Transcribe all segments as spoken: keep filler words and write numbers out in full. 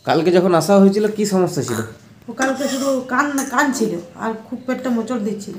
কালকে যখন আসা হয়েছিল কি সমস্যা ছিল? ও কালকে শুধু কান কান ছিল আর খুব পেটটা মোচড় দিচ্ছিল।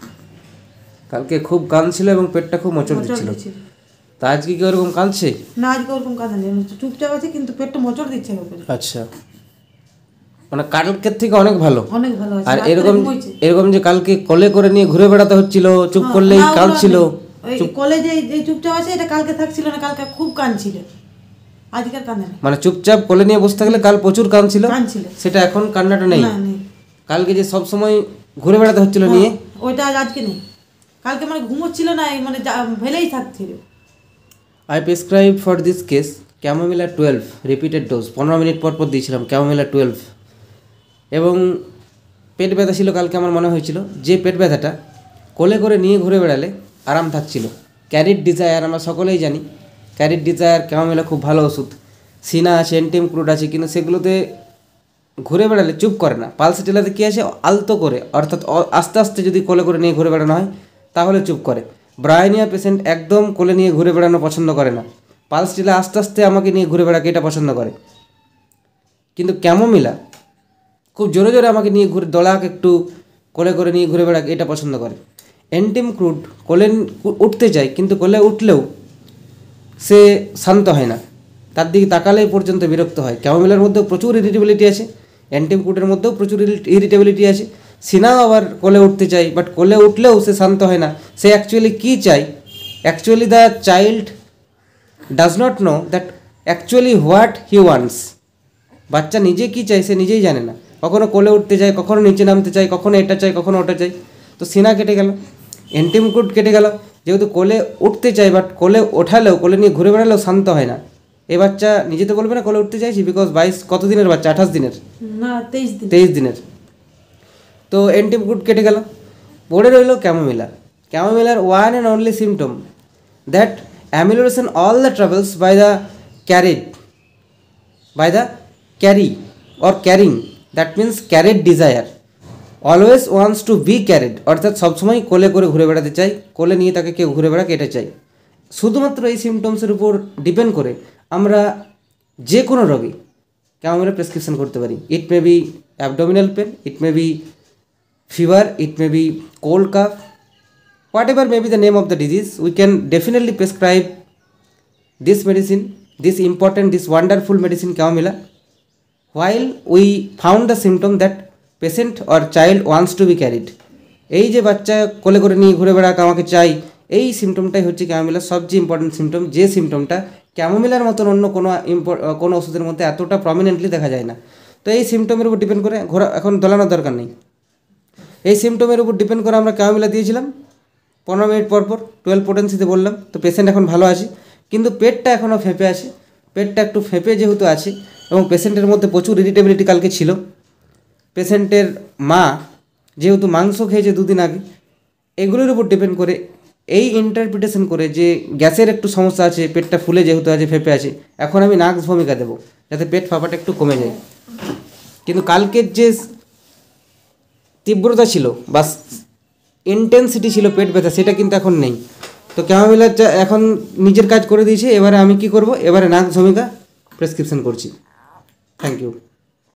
কালকে খুব কান ছিল এবং পেটটা খুব মোচড় দিচ্ছিল। তা আজকে কি ওরকম কাঁদছে? না, আজকে ওরকম কাঁদে নেই, চুপচাপ আছে কিন্তু পেটটা মোচড় দিচ্ছে। আচ্ছা, মানে কালকের থেকে অনেক ভালো। অনেক ভালো আছে। আর এরকম এরকম যে কালকে কোলে করে নিয়ে ঘুরে বেড়াতে হচ্ছিল, চুপ করলেই কাঁদছিল। কোলে যে যে চুপচাপ আছে এটা কালকে থাকছিল না, কালকে খুব কাঁদছিল, আজকের কাঁদে না। মানে চুপচাপ কোলে নিয়ে বসে থাকলে কাল প্রচুর কাঁদছিল, কাঁদছিল, সেটা এখন কান্নাটা নেই। না নেই। কালকে যে সব সময় ঘুরে বেড়াতে হচ্ছিল নিয়ে, ওইটা আজকে নেই। কালকে মানে ঘুমোচ্ছিল না, মানে ভেলেই থাকছিল। I prescribe for this case chamomilla twelve repeated dose. পনেরো মিনিট পর পর দিয়েছিলাম ক্যামোমিলা টুয়েলভ। এবং পেট ব্যথা ছিল কালকে, আমার মনে হয়েছিল যে পেট ব্যথাটা কোলে করে নিয়ে ঘুরে বেড়ালে আরাম থাকছিল। ক্যারিড ডিজায়ার আমরা সকলেই জানি, ক্যারিড ডিজায়ার ক্যামোমিলা খুব ভালো ওষুধ। সিনা আছে, এন্টিম ক্রুড আছে, কিন্তু সেগুলোতে ঘুরে বেড়ালে চুপ করে না। পালসেটিলাতে কী আছে, আলতো করে, অর্থাৎ আস্তে আস্তে যদি কোলে করে নিয়ে ঘুরে বেড়ানো হয় তাহলে চুপ করে। ব্রায়োনিয়া পেশেন্ট একদম কোলে নিয়ে ঘুরে বেড়ানো পছন্দ করে না, পালসেটিলা আস্তে আস্তে আমাকে নিয়ে ঘুরে বেড়াকে এটা পছন্দ করে। কিন্তু ক্যামোমিলা খুব জোরে জোরে আমাকে নিয়ে ঘুরে দোলাক একটু কোলে করে নিয়ে ঘুরে বেড়াকে এটা পছন্দ করে। এন্টিম ক্রুড কোলে উঠতে চায়, কিন্তু কোলে উঠলেও সে শান্ত হয় না, তার দিকে তাকালেই পর্যন্ত বিরক্ত হয়। ক্যামোমিলার মধ্যেও প্রচুর ইরিটেবিলিটি আছে, এন্টিম ক্রুডের মধ্যেও প্রচুর ইরিটেবিলিটি আছে। সিনাও আবার কোলে উঠতে চায়, বাট কোলে উঠলেও সে শান্ত হয় না। সে অ্যাকচুয়ালি কী চায়, actually the child does not know that actually what he wants. বাচ্চা নিজে কী চায় সে নিজেই জানে না। কখনো কোলে উঠতে চায়, কখনো নিচে নামতে চায়, কখনো এটা চায়, কখনো ওটা চায়। তো সিনা কেটে গেল, এন্টিম ক্রুড কেটে গেল। যেহেতু কোলে উঠতে চায়, বাট কোলে ওঠালেও, কোলে নিয়ে ঘুরে বেড়ালেও শান্ত হয় না। এই বাচ্চা নিজে তো বলবে না কোলে উঠতে চাইছি, বিকজ বাইশ কত দিনের বাচ্চা, আঠাশ দিনের না তেইশ দিন তেইশ দিনের। তো এন্টিম ক্রুড কেটে গেল, পড়ে রইল ক্যামোমিলা। ক্যামোমিলার one and only symptom that amelioration all the travels by the carried by the carry or carrying, that means carried desire always wants to be carried, অর্থাৎ সবসময় কোলে করে ঘুরে বেড়াতে চাই, কোলে নিয়ে তাকে কেউ ঘুরে বেড়াক এটা চাই। শুধুমাত্র এই সিমটমসের উপর ডিপেন্ড করে আমরা যে কোনো রোগী ক্যামোমিলা প্রেসক্রিপশন করতে পারি। It may be abdominal pain, it may be fever, it may be cold cough, whatever may be the name of the disease, we can definitely prescribe this medicine, this important, this wonderful medicine chamomilla, while we found the symptom that patient or child wants to be carried. এই যে বাচ্চা কোলে করে নিয়ে ঘুরে বেড়াক আমাকে চাই, এই সিমটমটাই হচ্ছে ক্যামোমিলার সবচেয়ে ইম্পর্টেন্ট সিমটম, যে সিমটমটা ক্যামোমিলার মতন অন্য কোনো কোনো ওষুধের মধ্যে এতটা প্রমিনেন্টলি দেখা যায় না। তো এই সিমটমের উপর ডিপেন্ড করে ঘোরা এখন দোলানোর দরকার নেই। এই সিমটমের উপর ডিপেন্ড করে আমরা ক্যামোমিলা দিয়েছিলাম পনেরো মিনিট পর পর, টুয়েলভ পোটেন্সিতে বললাম। তো পেশেন্ট এখন ভালো আছে, কিন্তু পেটটা এখনও ফেঁপে আছে। পেটটা একটু ফেঁপে যেহেতু আছে এবং পেশেন্টের মধ্যে প্রচুর ইরিটেবিলিটি কালকে ছিল, পেশেন্টের মা যেহেতু মাংস খেয়েছে দুদিন আগে, এগুলোর উপর ডিপেন্ড করে এই ইন্টারপ্রিটেশন করে যে গ্যাসের একটু সমস্যা আছে, পেটটা ফুলে যেহেতু আছে, ফেঁপে আছে, এখন আমি নাক্স ভূমিকা দেবো যাতে পেট ফাঁপাটা একটু কমে যায়। কিন্তু কালকের যে তীব্রতা ছিল বা ইন্টেন্সিটি ছিল পেট ব্যথা, সেটা কিন্তু এখন নেই। তো ক্যামোমিলা এখন নিজের কাজ করে দিয়েছে। এবারে আমি কি করব, এবারে নাক ভূমিকা প্রেসক্রিপশন করছি। Thank you.